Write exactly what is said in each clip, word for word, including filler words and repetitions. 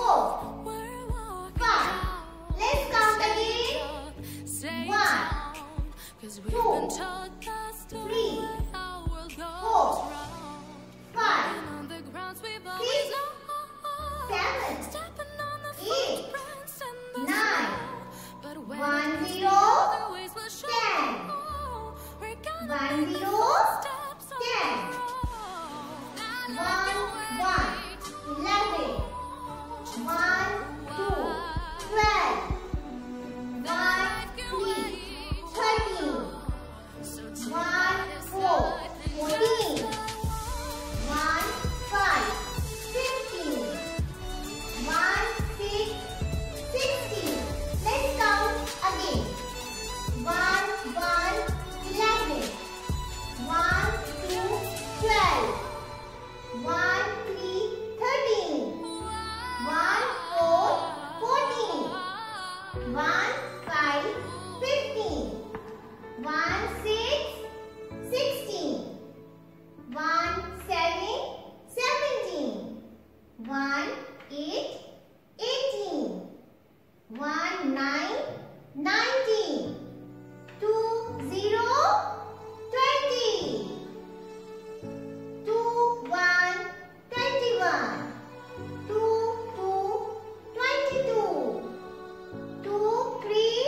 four, five. Let's count again. One, two, three, four, five, six, seven, eight, nine, one, zero, ten, one, zero, ten, one, one, eleven, one, two, twelve, one, three, thirteen, one, four, fourteen, one, five, fifteen, one, six, sixteen. Let's count again. One, one, eleven, one, two, twelve, one, three, thirteen, one, four, fourteen, one, five, fifteen, one, six, sixteen, one, seven, seventeen, one, eight, eighteen, one, nine, nineteen, two, zero, twenty, two, one, twenty-one, two, two, twenty-two, two, three,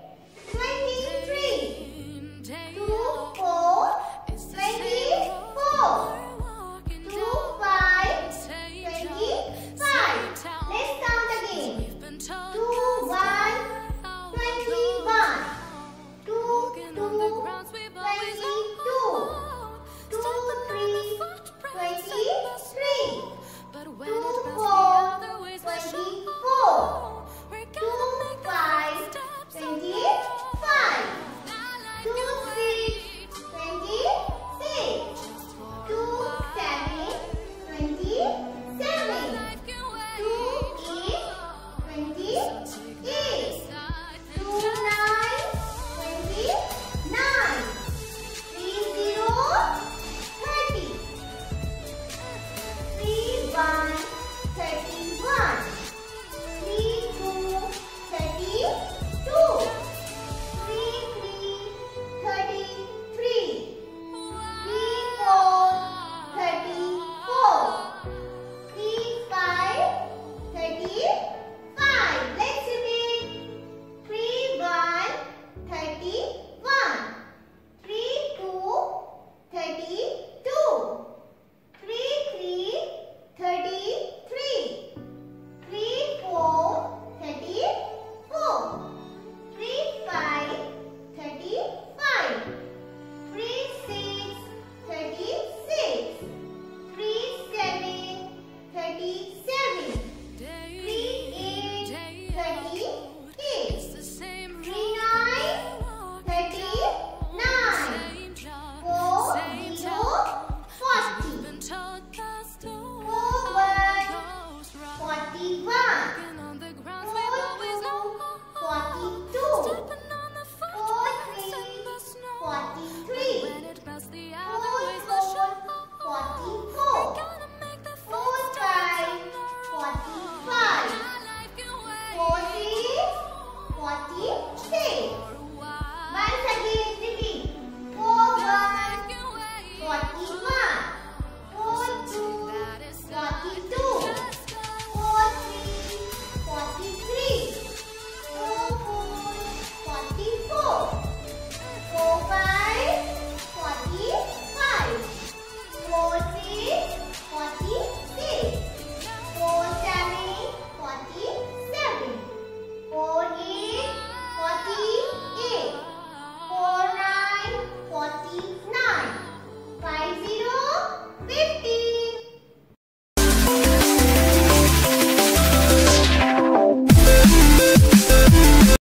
twenty-three, two, four, twenty-four, two, five, twenty-five. Let's count again. Two, one, twenty-one, two, two, twenty-two, two, three, twenty-three, two,